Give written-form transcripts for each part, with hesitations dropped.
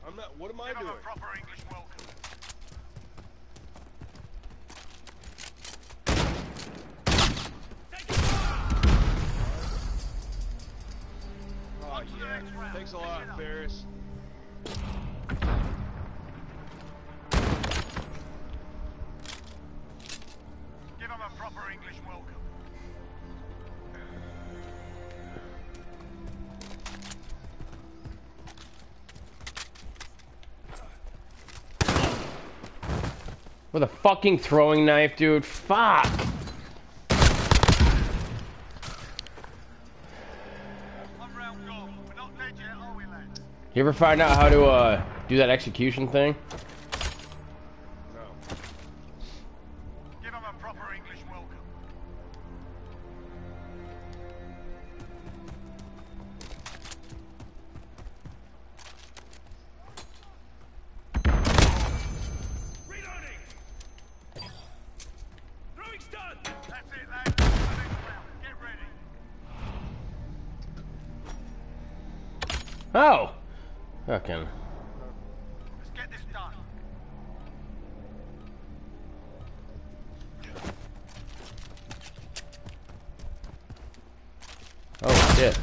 I'm not. What am I doing? Give him a proper English welcome. Oh yeah. Thanks a lot, Ferris. Give him a proper English welcome. With a fucking throwing knife, dude. Fuck. You ever find out how to do that execution thing? No. Give him a proper English welcome. Reloading. Throwing stun. That's it, lads. Next round. Get ready. Oh. Fucking. Let's get this done. Oh shit.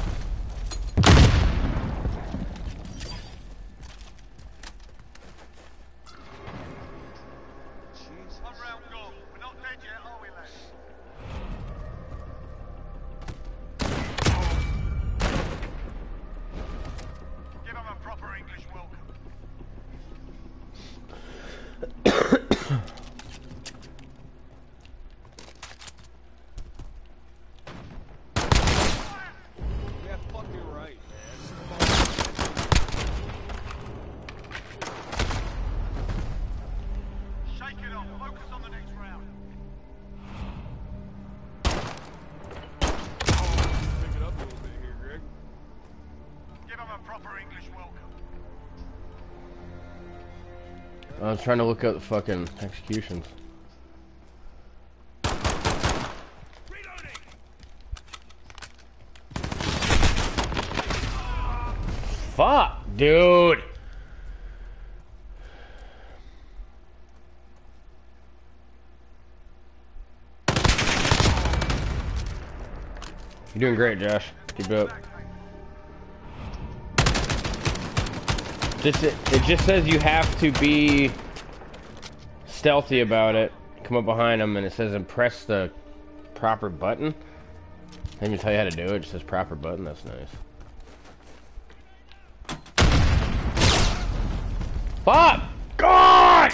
Jesus. One round gone. We're not dead yet, are we, lads? Give him a proper English welcome. Yeah, fucking right, man. Shake it off. Focus on the next round. Pick it up a little bit here, Greg. Give him a proper English welcome. I was trying to look up the fucking executions. Reloading. Fuck, dude. You're doing great, Josh. Keep it up. It just says you have to be stealthy about it. Come up behind them, and it says and press the proper button. They even tell you how to do it. It just says proper button. That's nice. Fuck! God!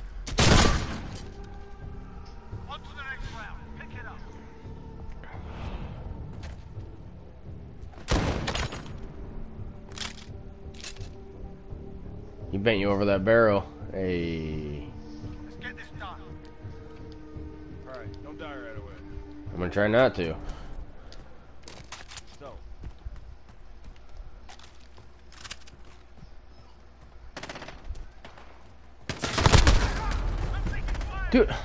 On to the next round. Pick it up. He bent you over that barrel. Hey. Let's get this done. Alright, don't die right away. I'm gonna try not to. So. Dude. I'm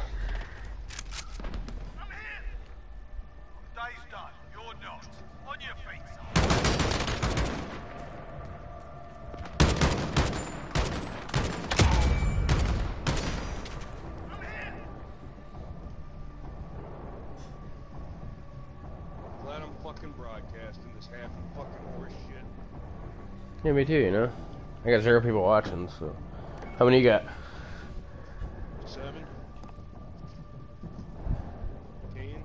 here. The day's done. You're not. On your feet, son. I'm here. Glad I'm fucking broadcasting this half fucking horse shit. Yeah, me too, you know? I got 0 people watching, so. How many you got? 7. 10.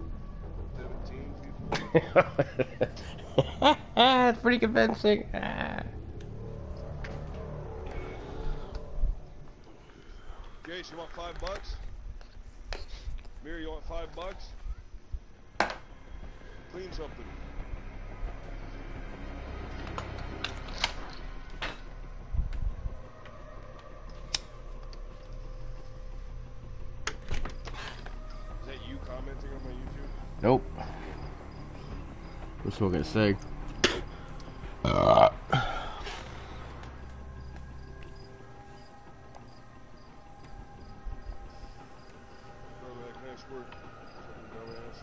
17 people. It's pretty convincing. Ah. Jace, you want $5? Mir, you want $5? Clean something. Is that you commenting on my YouTube? Nope. I'm smoking a cig. Bro, that nice work. Fucking dumbass.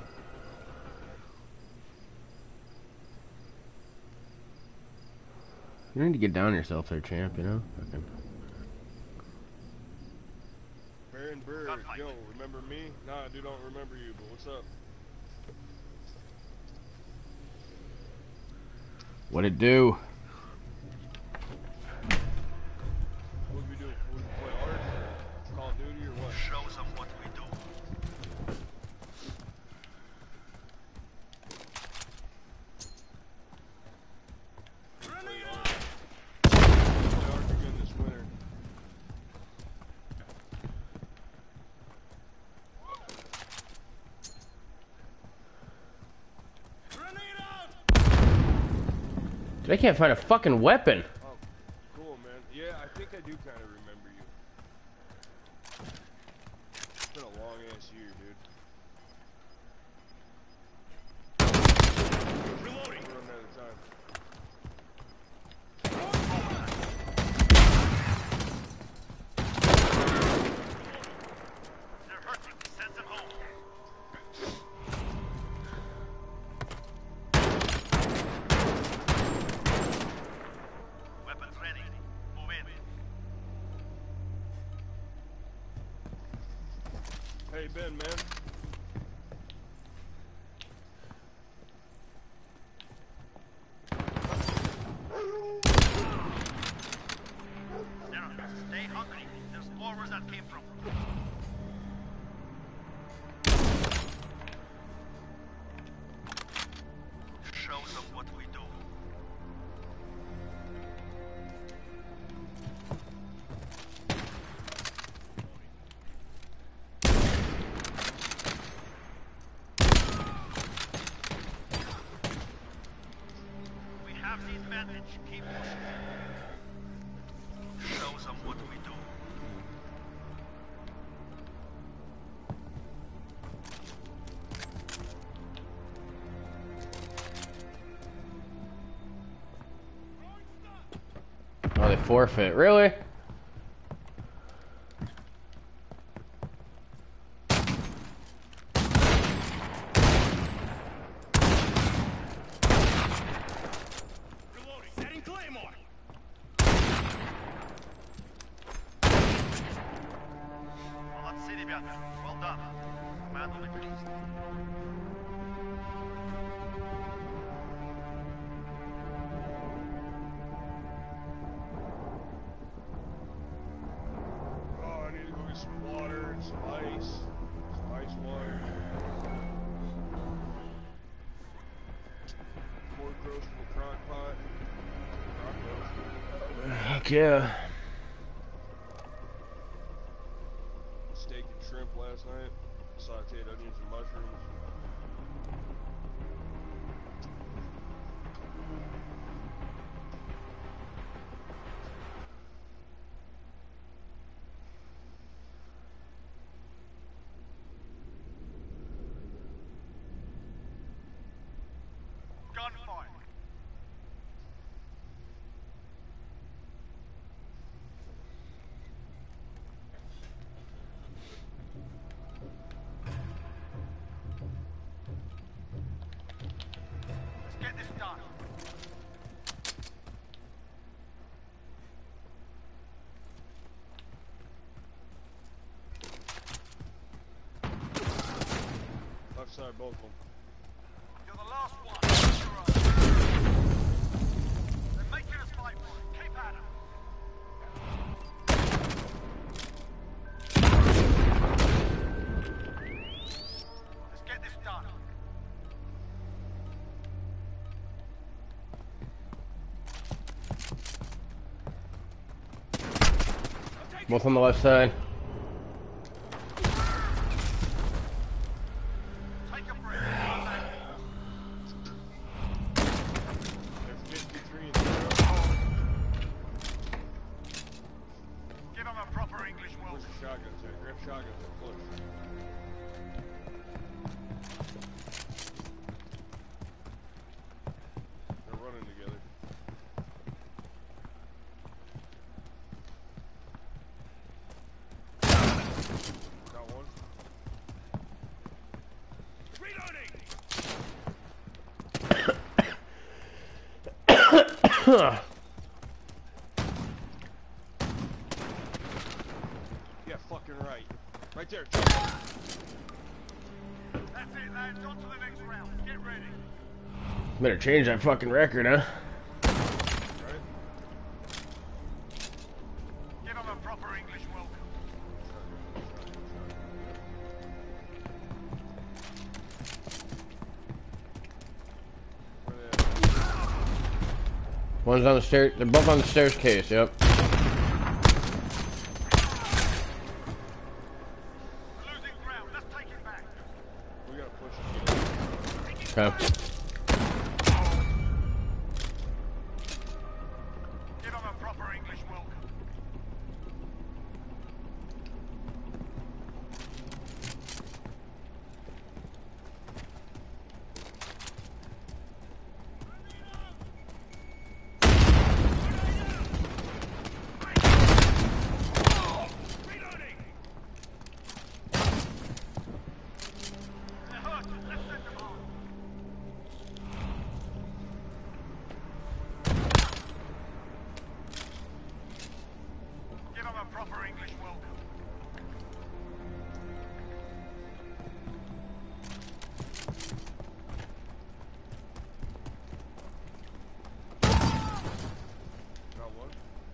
You need to get down yourself there, champ, you know? Fucking... Baron Bird, yo, remember me? Nah, I do don't remember you, but what's up? What'd it do? What we do? What we play Ark? Call of Duty or what? Shows them what we do. Play Ark. Play Ark again this winter. Dude, I can't find a fucking weapon. Oh, cool, man. Yeah, I think I do kind of remember you. It's been a long ass year, dude. Reloading. We're running out of time. They're hurting. Send them home. Weapons ready. Move in. Hey, Ben, man. Sarah, stay hungry. There's more where that came from. Shows them what we do. We have the advantage. Keep pushing. Shows them what we do. Oh, they forfeit. Really? Reloading. Setting Claymore. Молодцы, ребята. Well done. Command will be released. Oh, I need to go get some water and some ice. Some ice water. Pork roast from a crock pot. Crock roast. Heck yeah. Steak and shrimp last night. Sauteed onions and mushrooms. Gunfire. Let's get this done. Left side, both of them. You're the last one. You're up. They're making us fight for it. Keep at 'em. Let's get this done. Both on the left side. Take a breath. They're 53 and 0. Give 'em a proper English Where's welcome. the shotguns at? Grab shotguns and push. They're running together. Got one. Reloading. Right there. That's it, lads. On to the next round. Get ready. Better change that fucking record, huh? Right? Give them a proper English welcome. Where they at? One's on the stair. They're both on the stairs case. Yep. We're losing ground. Let's take it back. We gotta push it. Okay. Give them a proper English welcome. They're hurt. Let's send them home. Give them a proper English welcome. Got one.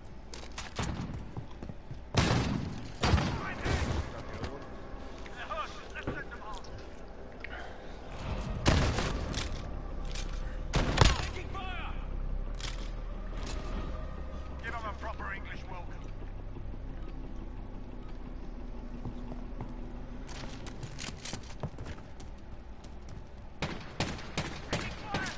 Got the other one. They're hurt. Let's send them home. Taking fire! Give them a proper English welcome. Taking fire!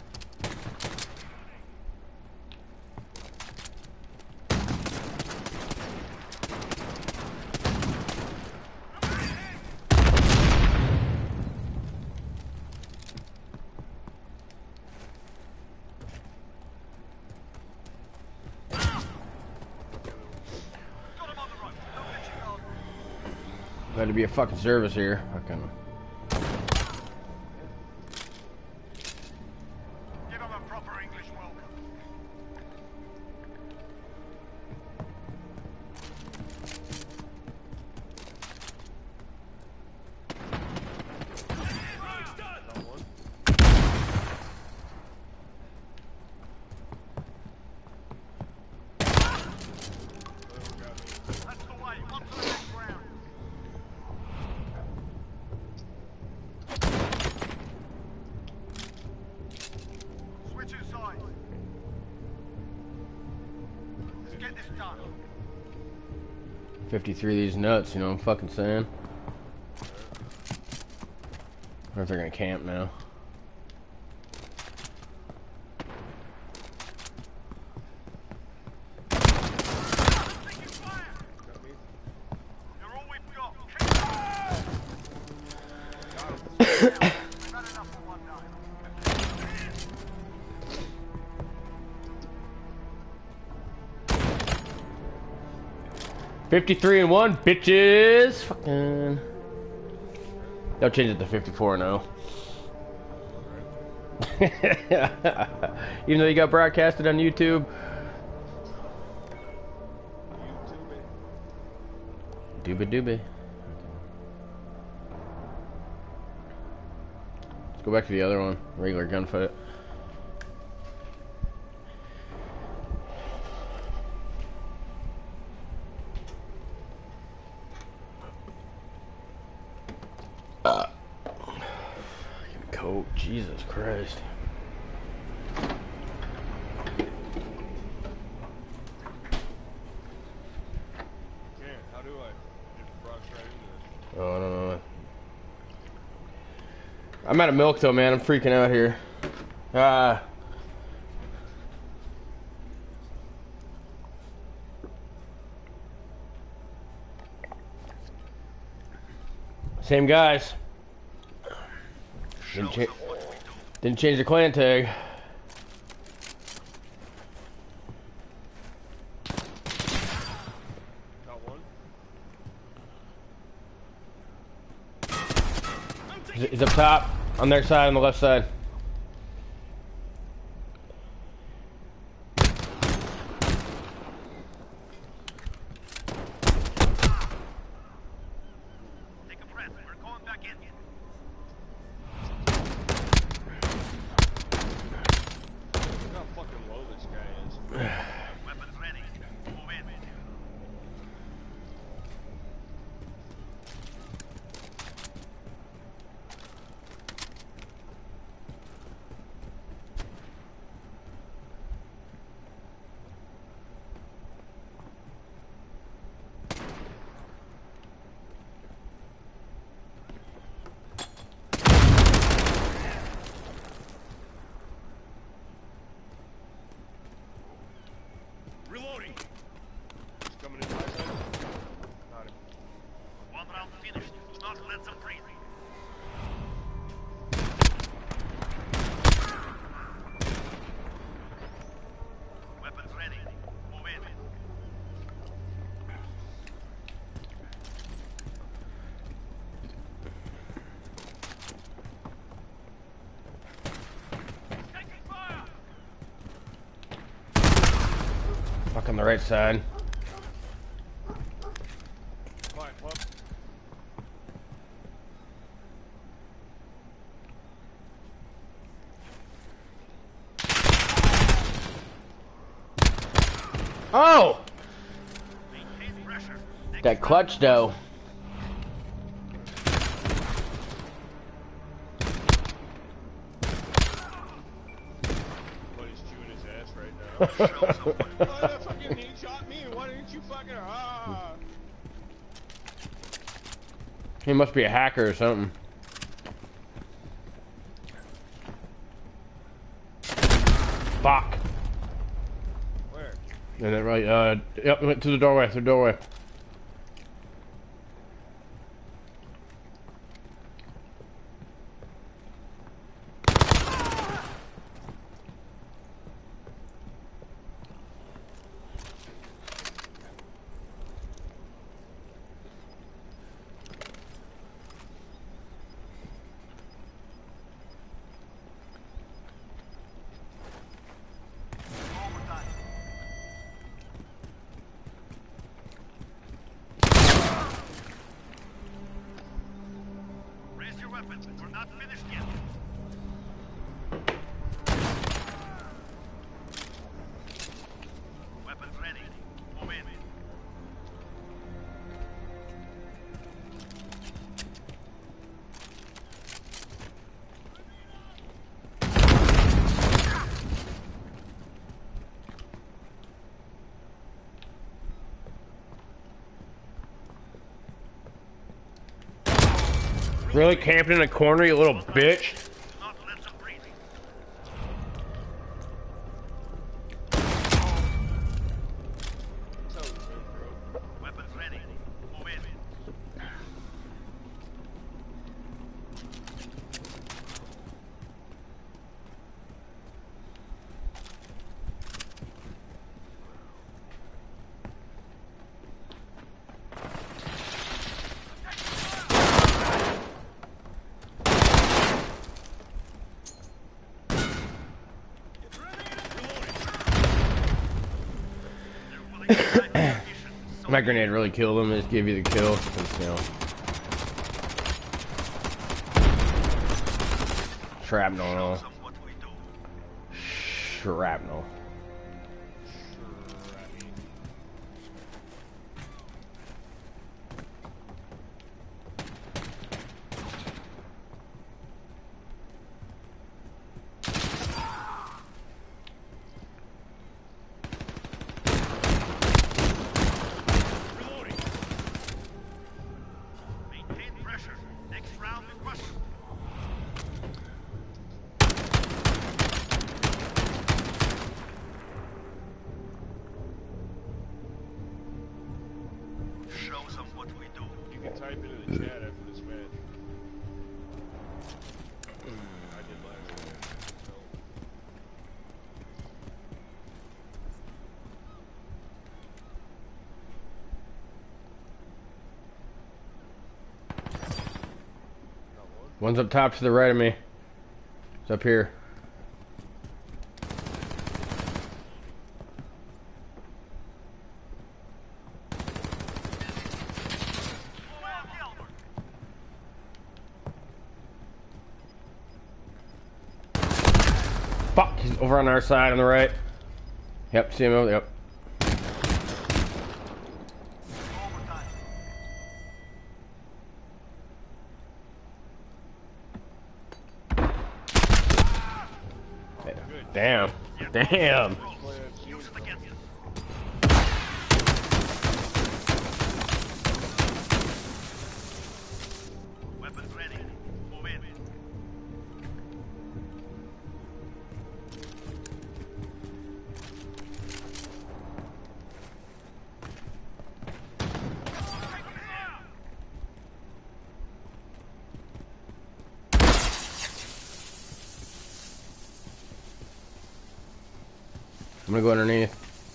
'em Got to be a fucking service here. Fucking. Give them a proper English welcome. Got one. Other one got me. That's the way. On to the next round. Switch inside. Let's get this done. 53 of these nuts, you know what I'm fucking saying? I wonder if they're gonna camp now. Taking fire! Got me. You're all we've got. We've had enough for one night. 53 and 1, bitches! Fucking. They'll change it to 54 now. Even though you got broadcasted on YouTube. Doobie doobie. Let's go back to the other one. Regular gunfight. Coat, Jesus Christ. Can't. How do I? Just rocks right into this. Oh, I don't know. I'm out of milk though, man. I'm freaking out here. Same guys. Didn't change the clan tag. Got one. He's up top, on their side, on the left side. Weapons ready. Move in. Reloading. He's coming in my side. Got him. One round finished. Do not let them breathe. Weapons ready. Move in. Taking fire! Fuck on the right side. Fine, pup. Oh! Maintain pressure. Next That clutch though. Buddy's chewing his ass right now. Oh, that fucking he shot me. Why didn't you fucking He must be a hacker or something. Fuck. Where? And then right, yep, went to the doorway, to the doorway. overtime. Raise your weapons. We're not finished yet. Weapons ready. Move in. Really camping in a corner, you little bitch. Do not let them breathe. So, bro. Weapons ready. Move in. My grenade really killed him. Just give you the kill. Just, you know. Shrapnel. and all. Show them what we do. Shrapnel. Reloading. Maintain pressure. Next round, we crush them. Show them what we do. You can type it in the chat after this match. I did last year. So. Got one. One's up top to the right of me. It's up here. Well killed. Fuck, he's over on our side on the right. Yep, see him over there. Yep. Damn. Damn. Use it against you. Weapons ready. Move in. I'm gonna go underneath.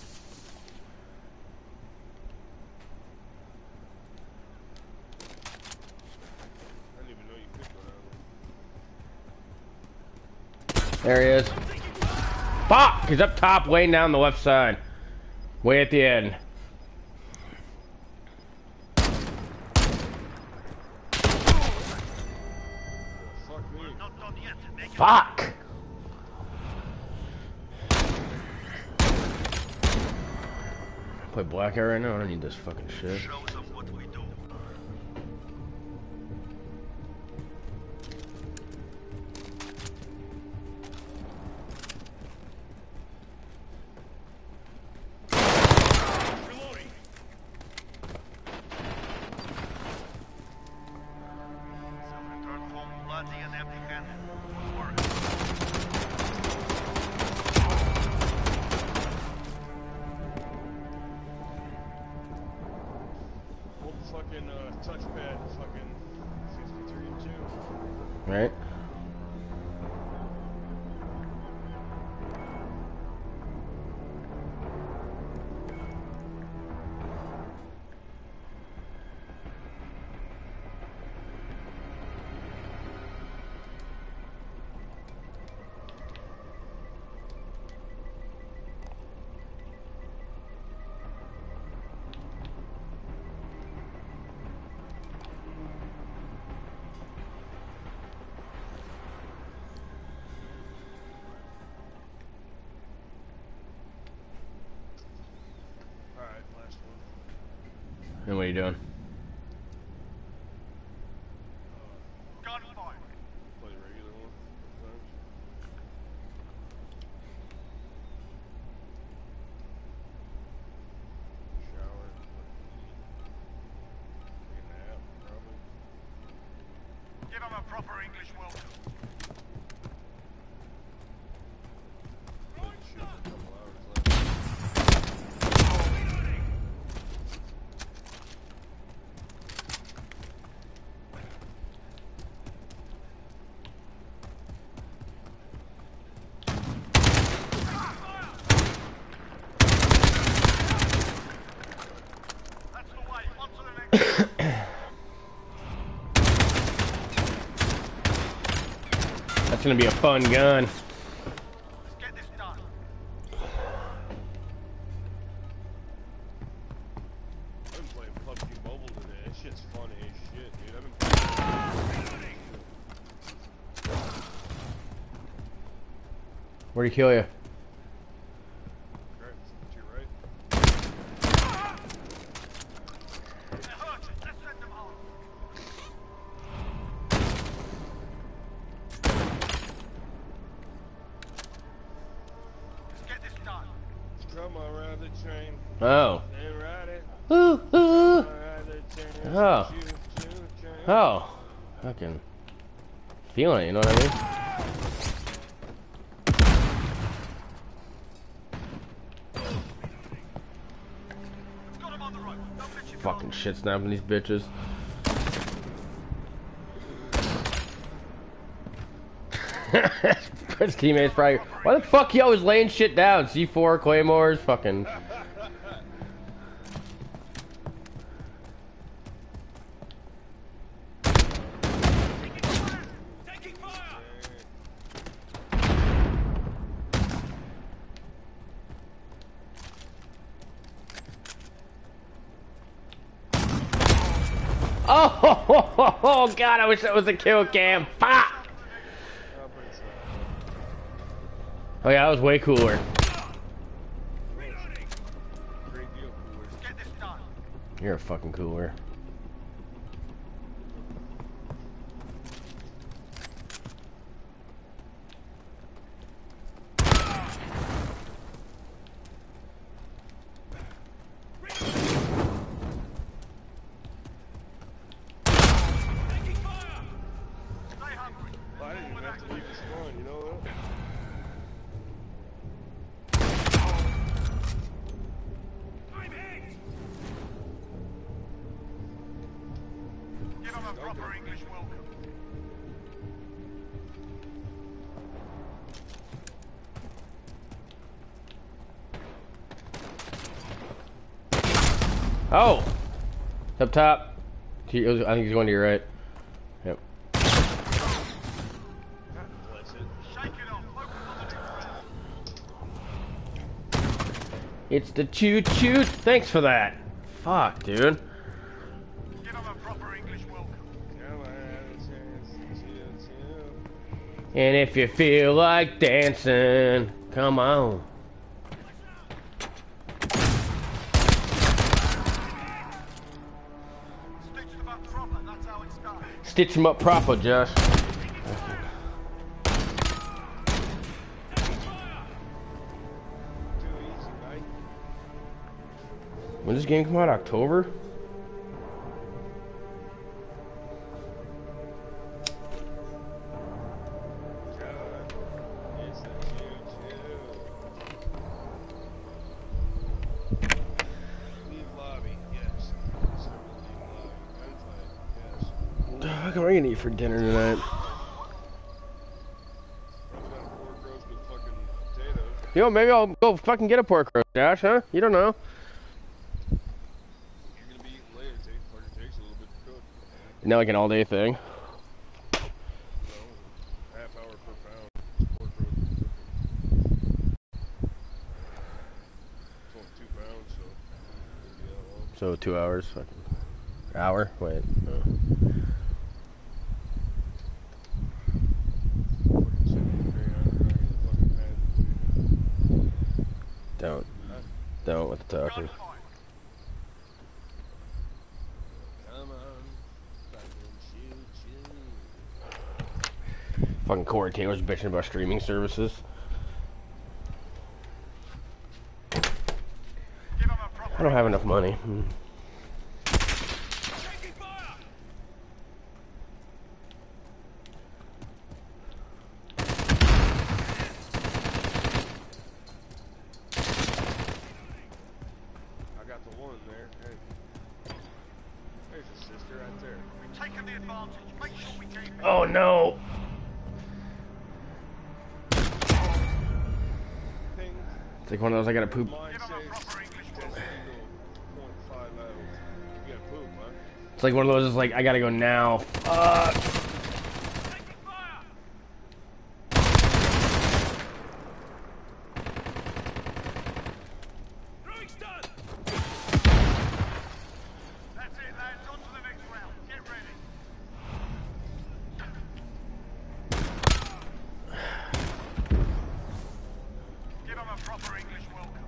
I didn't even know you could go down There he is. Fuck! He's up top, way down the left side. Way at the end. there. Fuck me. Not done yet. Make it. Fuck! Play Blackout right now? I don't need this fucking shit. Show them what we do. Reloading. So return home bloody and empty-handed. Good work. Hold the fucking touchpad, fucking 63 and 2. Right? Alright, last one. And what are you doing? Gunfire. Play the regular one. Sometimes. Shower. Take a nap, probably. Give him a proper English welcome. Play the shit for a couple hours left. That's the way. On to the next. That's gonna be a fun gun. Let's get this done. I've been playing PUBG Mobile today. That shit's funny as shit, dude. I've been playing. Where'd he kill you? Correct. To your right. They're hurt. Let's send them home. Let's get this done. Come on, ride the train. Oh. And ride it. Ooh, ooh. Ride the train. Oh. Choo, choo, train. Oh. Fucking feeling it, you know what I mean? Got him on the road. Don't let you go. Fucking shit snapping these bitches. His teammates probably. Why the fuck he always laying shit down? C4, Claymores, fucking. Taking fire. Oh, God, I wish that was a kill cam. Fuck! Oh, but it's Oh, yeah, that was way cooler. You're a fucking cooler. Well, I didn't even have to leave the spawn, you know that? Give them a proper English welcome. Oh! Up top. I think he's going to your right. Yep. God bless it. Shake it off. Focus on the next round. It's the choo-choo. Thanks for that. Fuck, dude. Give them a proper English welcome. Come on, choo-choo. And if you feel like dancing, come on. Stitch them up proper. That's how it starts. Stitch him up proper, Josh. Too easy, mate. When does this game come out? October? It's the choo-choo. Leave lobby, yes. Separate leave lobby. Gunfight, yes. What am I gonna eat for dinner tonight? Probably got a pork roast with fucking potatoes. Yo, maybe I'll go fucking get a pork roast, Josh, huh? You don't know. You're gonna be eating later. Fucking takes a little bit to cook. Isn't that like an all-day thing? So, half hour per pound. Pork roast is cooking. It's only 2 pounds, so it'll be that long. So 2 hours, fucking hour. Wait, no. Fucking sitting there, I'm not gonna fucking pad. Don't with the talking. Gunfight. Come on, fucking choo-choo. Fucking Corey Taylor's bitching about streaming services. Give them a proper. I don't have enough money. Taking fire. I got the one there. Hey. There's a sister right there. We've taken the advantage. Make sure we keep it. Oh no! Ping. It's like one of those I gotta poop. Mine Give them a says proper English Test welcome. Eagle 0.5 out. You gotta poop, huh? It's like one of those that's like I gotta go now. Fuck! Taking fire. Throwing stun. That's it, lads. On to the next round. Get ready. Give them a proper English welcome.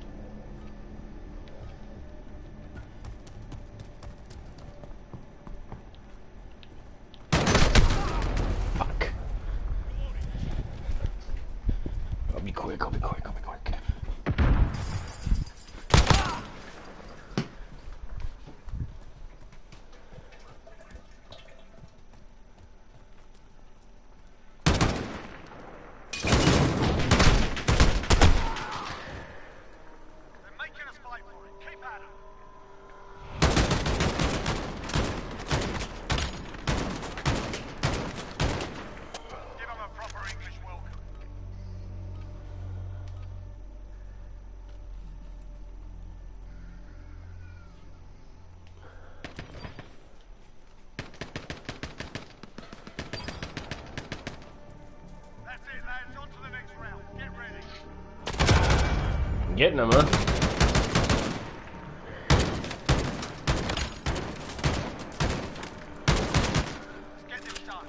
Fuck! I'll be quick. I'll be quick. I'll be quick. They're making us fight for it. Keep at 'em. Give them a proper English welcome. That's it, lads. On to the next round. Get ready. Getting them, huh? Let's get this done.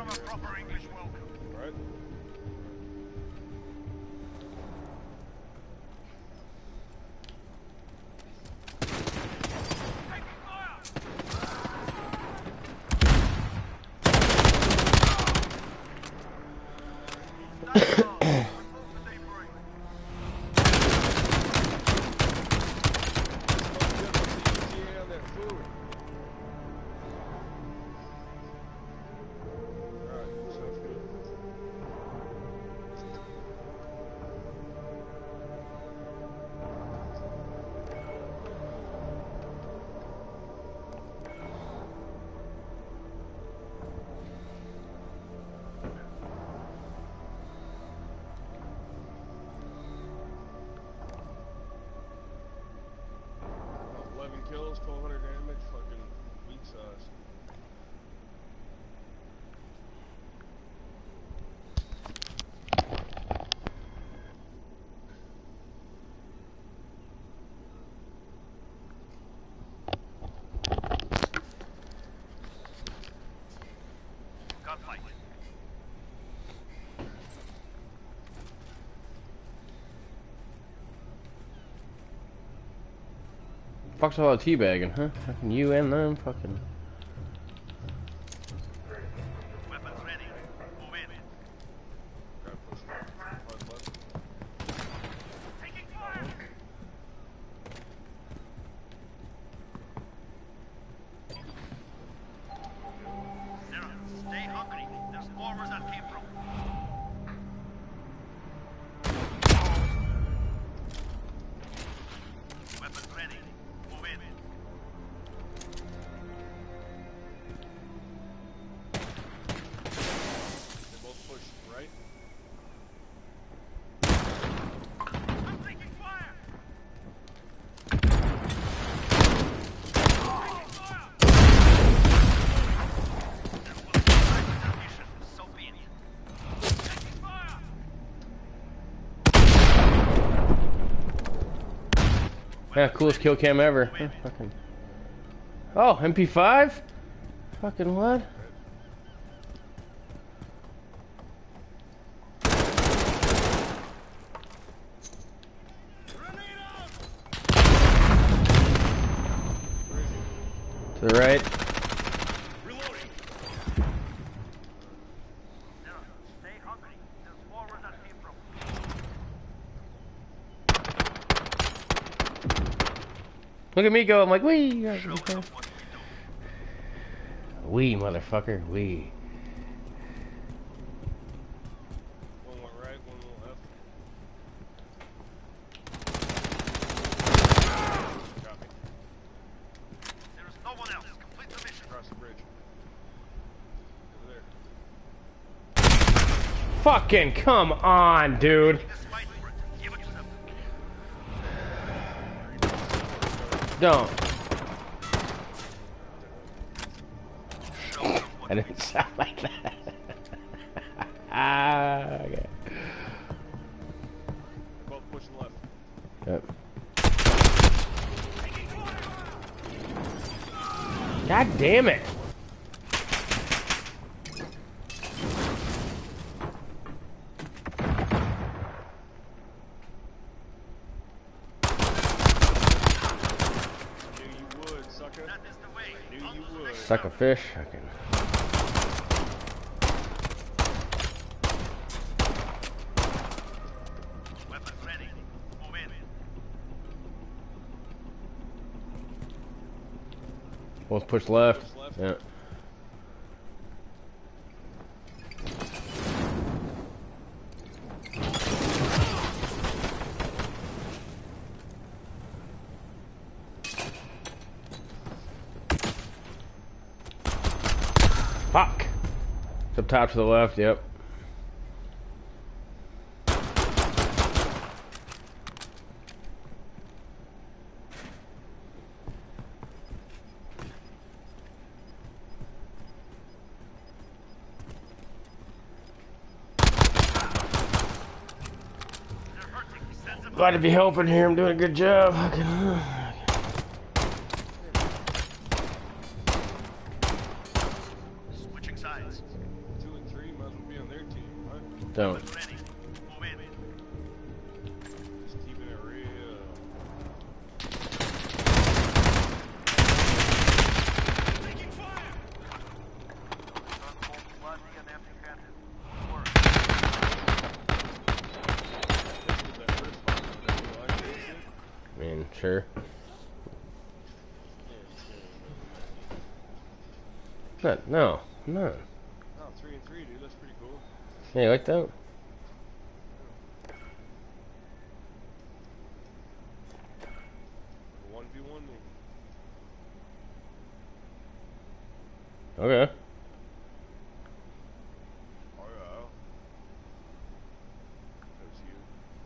have a proper English welcome. Right? Taking fire! Stay calm. Report for debrief. ETA on that food. Alright, sounds good. Oh, 11 kills, 1200 damage, fucking weak sauce. Gunfight. Fuck's all that teabagging, huh? Fucking you and them, fucking. Weapons ready. Move in. Gotta push left. Taking fire! Sarah, stay hungry. There's more where that came from. Weapons ready. Move in. They both push right. I'm taking fire! Taking fire! There was a mission, so be it. Taking fire! Yeah, coolest kill cam ever. Huh, fucking. Oh, MP5? Fucking what? To the right. Reloading. Sarah, stay hungry. There's more where that came from. Look at me go. I'm like, wee. Show them what we do. Wee, motherfucker. Wee. One went right, one went left. Got me. There is no one else. Complete the mission. Across the bridge. Over there. Fucking come on, dude. This fight for it. Give it to them. Don't. Show them I what we didn't sound like that. Ah, okay. They're both pushing left. Yep. God damn it. Knew you would, sucker. That is the way. Knew On you to the would. next Suck a fish. Fucking. weapons ready. Move in. Both push left. Push left. Yeah. Fuck. It's up top to the left. Yep. They're hurting. Send them Glad to be helping here. I'm doing a good job. switching sides. 2 and as well be on their team. What? Don't. Ready. Move in. Just keeping it real. Taking fire! Gunboat landing and empty-handed. Work. This was that first spot that we liked, isn't it? I mean, sure. No. Oh, 3 and 3, dude. That's pretty cool. Yeah, you like that? A 1v1 maybe. Okay. Oh, yeah. That's you.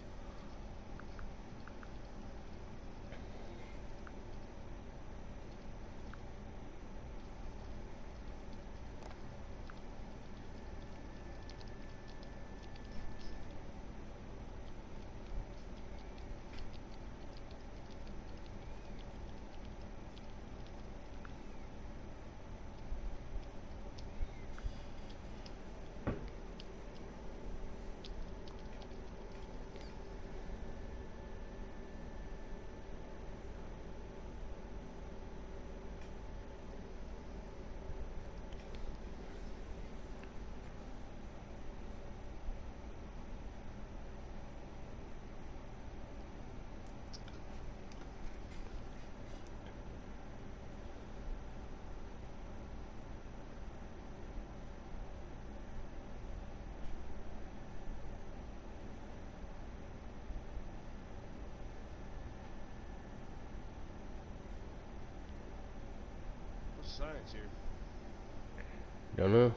What's science here? Don't know.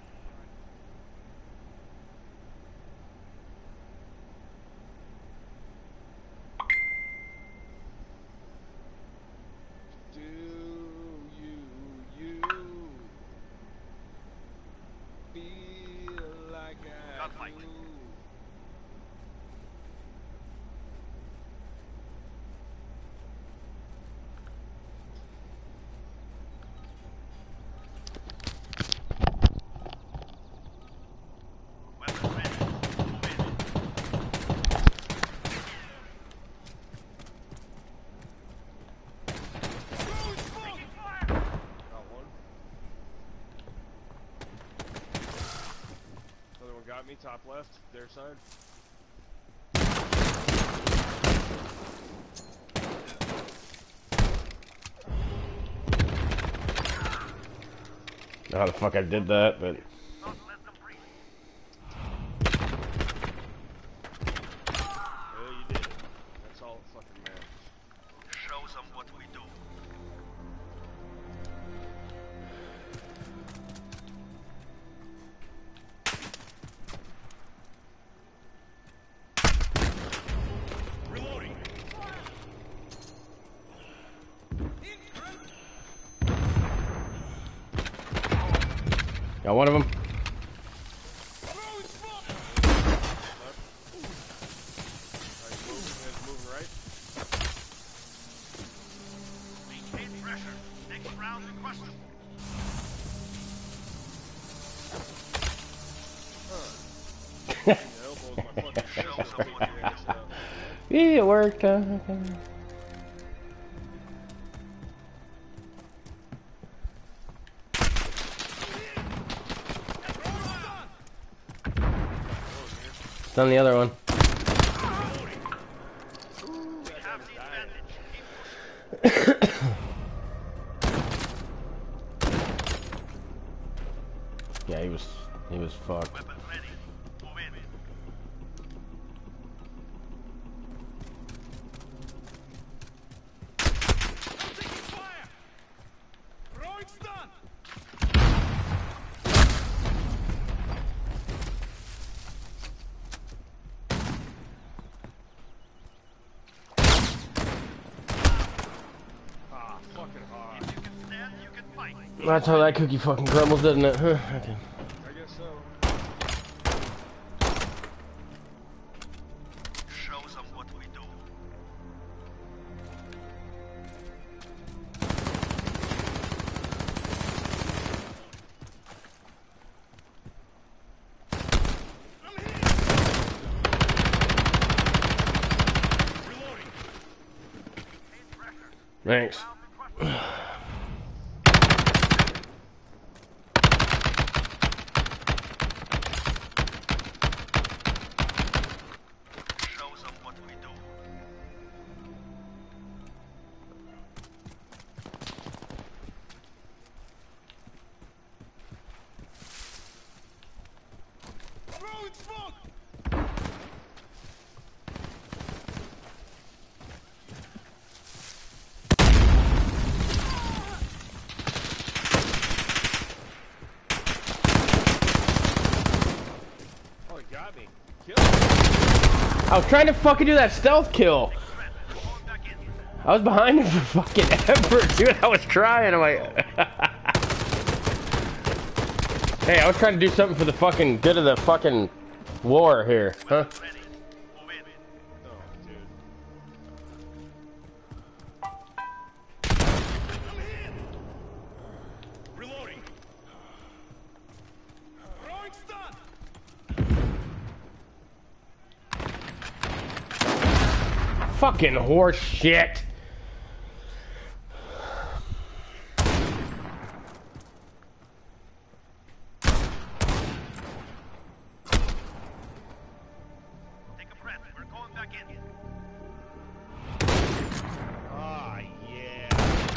Do you feel like I Gunfight. do? Weapons ready. Move in. Taking fire! Got one. Another one got me, top left, their side. I don't know how the fuck I did that, but Don't let them breathe. Yeah, you did it. That's all it fucking matters. Show them what we do. Reloading. got one of them. Moving right. Maintain pressure. Next round requested. The elbows, my fucking Show fist them what we do. Yeah, it worked. Okay. It's on the other one. We have the advantage. Keep pushing. Yeah, he was fucked. Weapons ready. Move in. Taking fire! Throwing stun! Ah, fucking hard. If you can stand, you can fight. That's how that cookie fucking crumbles, doesn't it? Huh? Okay. I guess so. Show them what we do. Thanks. Shows them what we do. Throwing smoke! Oh, he got me. Kill him. I was trying to fucking do that stealth kill. I was behind him for fucking ever, dude. I was trying. I'm like, hey, I was trying to do something for the fucking good of the fucking war here, huh? Ready. Move in. Oh, dude. Reloading. Throwing stun. Fucking horse shit. Take a breath. We're going back in. Ah, yeah.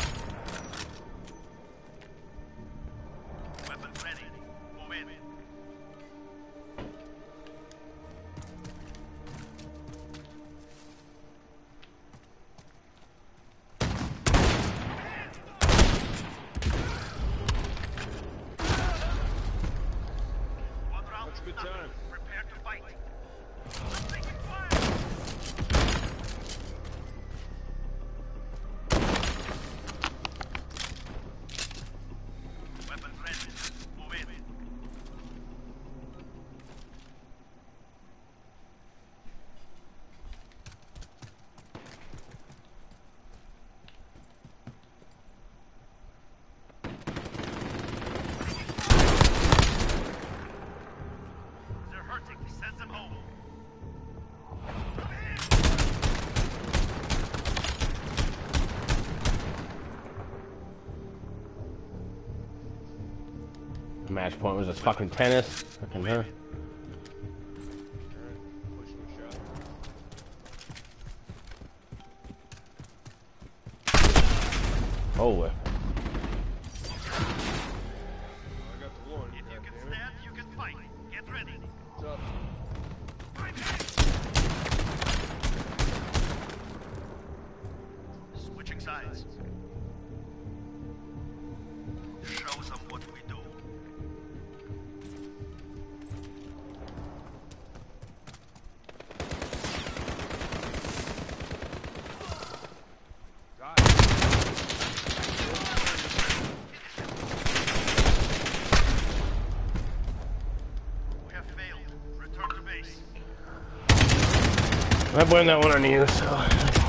Weapons ready. Move in. One round. That's a good time. Prepare to fight. I'm taking fire. Weapons ready. Move in. They're hurting. Send them home. Match point was this fucking tennis. Fucking huh? Alright. Push him a shot. Oh, I got the one. If you can Goddammit. stand, you can fight. Get ready. What's up? Switching sides. Show them what we do. God. We have failed. Return to base. I blame that one on you. So.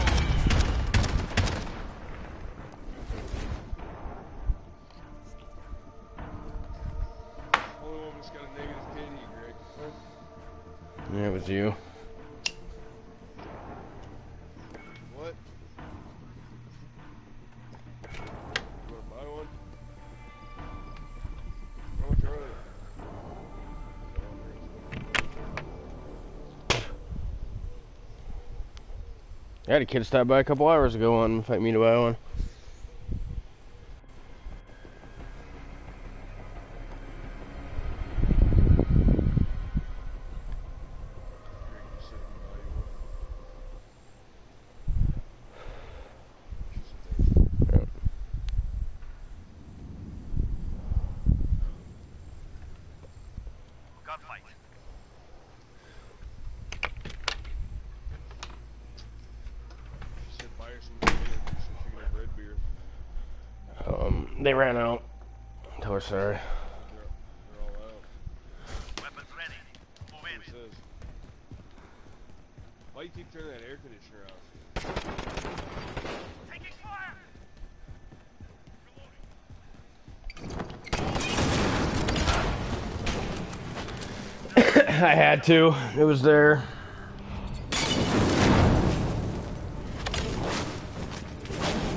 Only one that's got a negative KD, Greg. Yeah, it was you. What? You wanna buy one? How much are they? I had a kid stop by a couple hours ago wanting to invite me to buy one. Greg, you said you buy you one. She said thanks. Yeah. Gunfight. She said buy her some beer so she can have red beer. They ran out. Tell her sorry. They're all out. Weapons ready. Move It in. says. Why you keep turning that air conditioner off? Taking fire. I had to. It was there.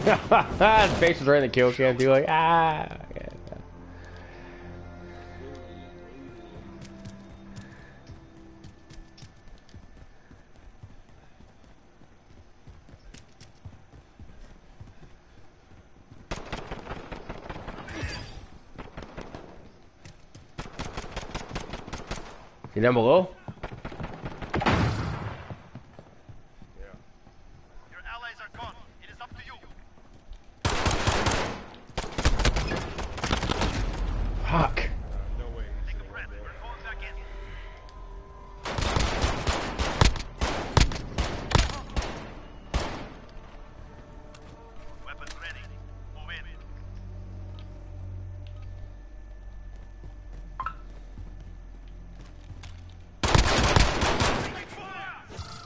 Face is right in the kill cam too, like, ah. Yeah. You down below? Yeah. Your allies are gone. It is up to you. Fuck. No way. Take a breath. We're falling back in. Weapons ready. Move in. Taking fire!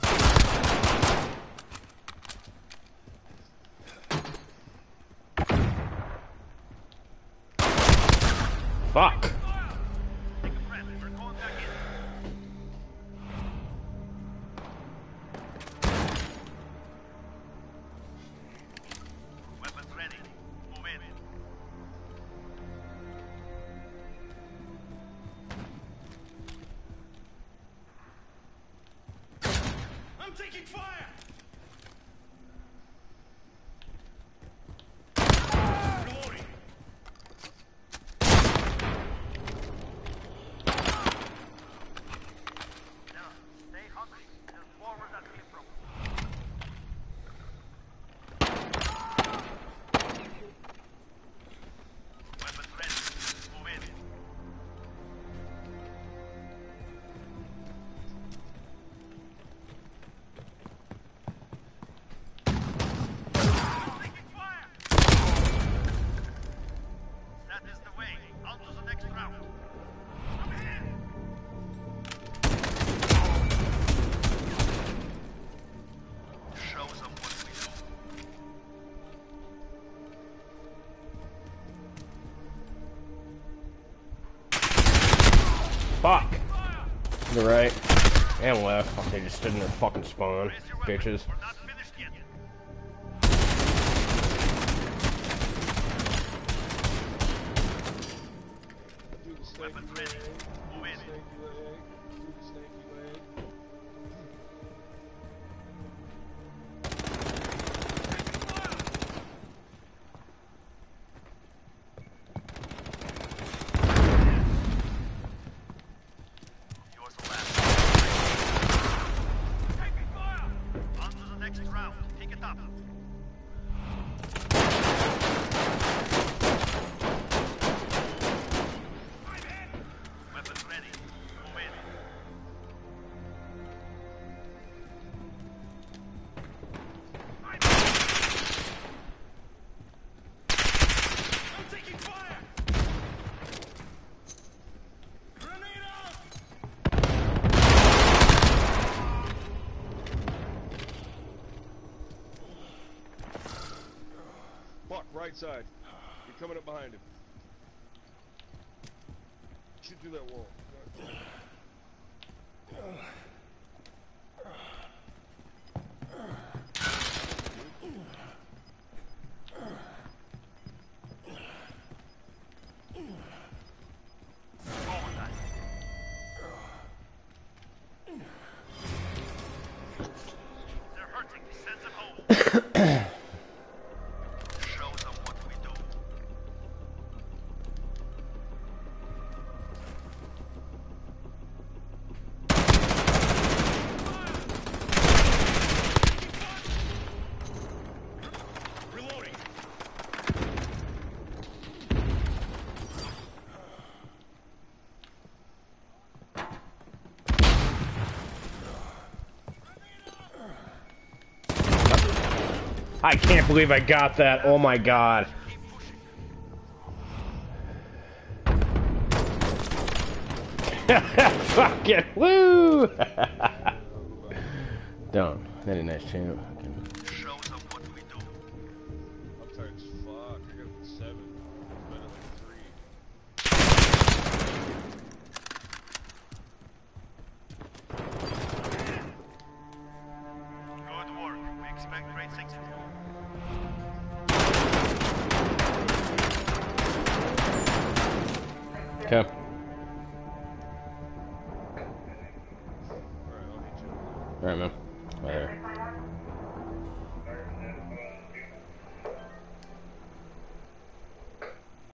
Fuck. Take a breath. We're falling back in. Weapons ready. Move in. I'm taking fire! Reloading. Now, stay hungry. There's more where that came from. Weapons ready. Move in. Taking fire! That is the way. On to the next round. I'm in! Show them what we do. Fuck. To the right. And left. Fuck, they just stood in their fucking spawn. Raise your weapons. Bitches. We're not finished yet. Do the snaky Weapons leg. ready. Move in. Snaky leg. Do the snaky leg. Yours the last. Taking fire! On to the next round. Pick it up. I'm in! Weapons ready. Move in. I'm taking fire! Grenade out! Fuck, right side. You're coming up behind him. Shoot through that wall. Forward that. They're hurting. Send them home. Show them what we do. Reloading. I can't believe I got that. Oh my god. Keep pushing. Fuck it. Woo! Done. Very nice champ. Show them what we do. I'm tired as fuck. I got 7. It's been at like 3. Good work. We expect great things from you. Okay. Alright, I'll meet you. Alright, man. Right there.